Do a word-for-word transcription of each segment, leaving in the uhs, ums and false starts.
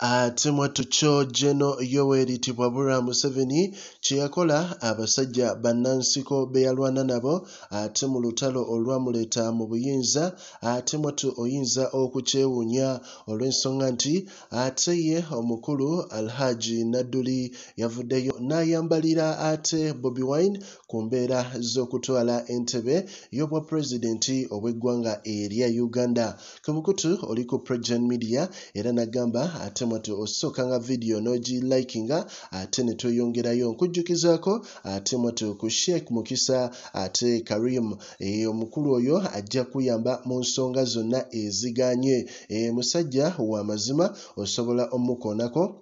ate mwatucho Geno Yoweri Museveni kyeyakola abasajja bannansiko be yalwana nabo ate mu lutalo olwamuleta mu buyinza ate mwatu oyinza okukyewuunya olw'ensonga nti ate ye omukulu Haji Nadduli yavuddeyo n'ayambalira ate Bobi Wine ku mbeera z'okutwala entebe y'obwa pulezidenti obw'eggwanga erya Uganda. Kumukutu oli ku PROJOURN media era nagamba ate mwatu osooka nga video n'ogi likinga ate ne tweyongerayo nkujjukizaako ate mwatu ku Sheikh Mukisa ate Karim e, omukulu oyo ajja kuyamba mu nsonga zonna eziganye e, musajja wa mazima osobola omukoonako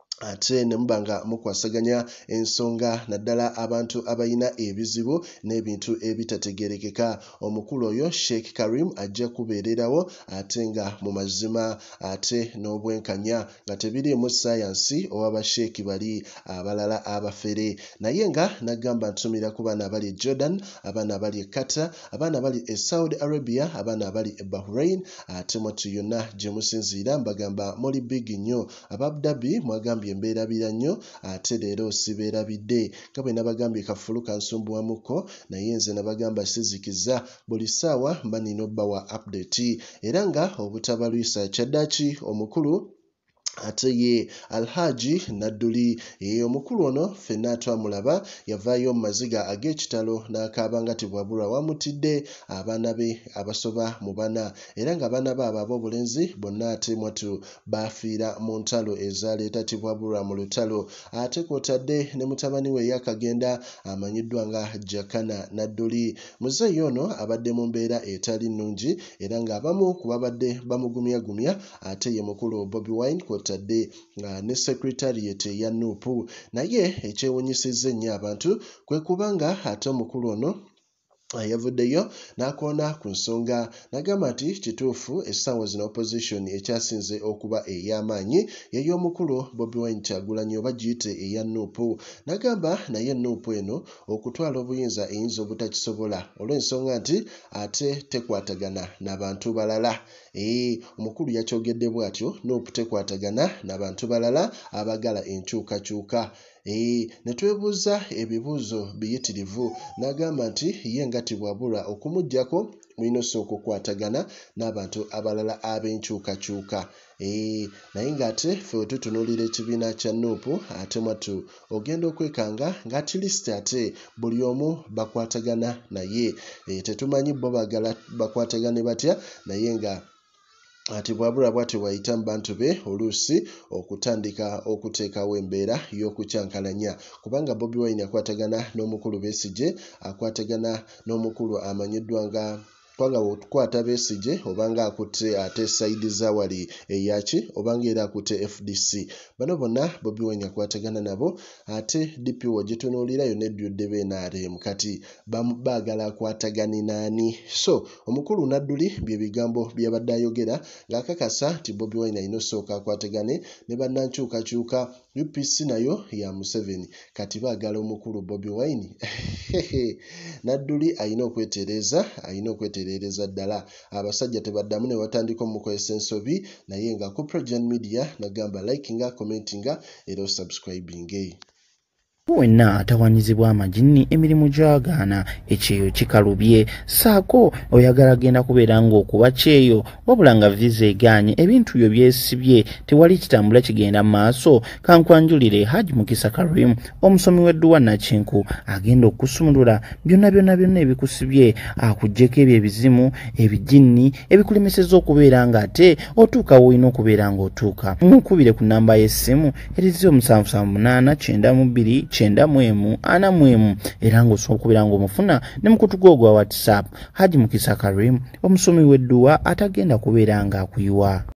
ate ne mubanga mukwasaganya ensonga naddala abantu abayina ebizibu n'ebintu ebitategerekeka. Omukulu oyo Sheikh Karim ajja kubeererawo ate nga mu mazima ate n'obwenkanya nga tebiriimu ssayansi oba sheeki bali abalala abafere, naye nga nagamba ntumira ku baana abali e Jordan, abaana abali e Qatar, abaana abali e Saudi Arabia, abaana abali e Bahrain ate mwatu yonna gye musinziira mbagamba muli big nnyo. aba Abu Dhabi mwagambye mbeerabira nnyo ate leero sibeerabidde nga bwe nabagambye kafulu kansumbuwamuko naye nze nabagamba sizikiza buli ssaawa mba nina obbawa update era nga obutabalwisa kyaddaaki omukulu ate ye Haji Nadduli ye omukulu ono ffenna twamulaba yavaayo mu maziga ag'ekitalo n'akaaba nga tebwabulwa wamutidde abaana be abasoba mu bana era nga abaana be abo ab'obulenzi bonna ate mwatu baafiira mu ntalo ezaleeta tebwabulwa mu lutalo ate kw'otadde ne mutabani we yakagenda amanyiddwa nga Jakana Nadduli. Muzeeyi ono abadde mu mbeera etali nnungi era ng'abamu ku babadde bamugumyagumya ate ye mukulu Bobi Wine tadde nga ne secretariat ya Nuupu, naye ekyewunyisizza ennyo abantu kwe kubanga ate omukulu ono yavuddeyo n'akoona ku nsonga nagamba nti kituufu essaawa zino opposition ekyasinze okuba ey'amaanyi y'ey'omukulu Bobi Wine Kyagulanyi oba giyite eya Nuupu. Nagamba naye Nuupu eno okutwala obuyinza eyinza obutakisobola olw'ensonga nti ate tekwatagana n'abantu balala. Ee, omukulu yakyogedde bw'atyo, Nuupu tekwatagana n'abantu balala abagala enkyukakyuka. E, ne twebuuza ebibuuzo biyitirivu n'agamba nti ye nga tibwabulwa okumuggyako mulina osooka okukwatagana n'abantu abalala ab'enkyukakyuka. E, naye ng'ate ffe we tutunuulira ekibiina kya Nuupu ate mwatu ogenda okwekanga nga at least ate buli omu bakwatagana naye. E, tetumanyi bo bagala bakwatagane batya naye nga ati bwabula bwati wayita mu bantu be oluusi okutandika okuteekawo embeera y'okukyankalanya kubanga Bobi Wine akwatagana n'omukulu Besigye, akwatagana n'omukulu amanyiddwa nga kwanga okukwata Besigye obanga akutte ate saidi za wali eyaki obanga era akutte F D C. Bano bonna Bobi Wine akwatagana nabo ate D P O gitunuulira yonna ejjudde be N R M kati baagala akwatagane naani. So omukulu Nadduli bye bigambo byabadde ayogera ng'akakasa nti Bobi Wine alina osooka akwatagane ne bannankyukakyuka. U P C nayo ya Museveni kati baagala omukulu Bobi Wine. Nadduli alina okwetereeza alina okwetereereza ddala. Abasajja tebaddamu ne batandika omukozesa ensobi naye nga ku PROJOURN media nagamba likinga, commentinga era subscribing. Wenna atawanyizibwa amagini emirimu gy'agaana ekyeyo kikalubye saako oyagala genda kubeera ng'okuba kyeyo wabula nga visa eganye ebintu byo byesibye tewali kitambula kigenda mu maaso. Kankwanjulire Hajj Mukisa Karim omusomi w'edduwa Nakinku agenda okusumulula byonna byonna byonna ebikusibye akuggyeko ebyo ebizimu ebijinni ebikulemesezza okubeera ng'ate otuuka woolina okubeera ng'otuuka. Mukubire ku nnamba y'essimu erizi omusanvu sanvu munaana kyenda mu bbiri kyenda mu emu ana mu emu era ng'osobola okubeera ng'omufuna ne mukutu gwo gwa WhatsApp. Hajj Mukisa Karim omusomi w'edduwa atagenda kubeera ng'akuyiwa.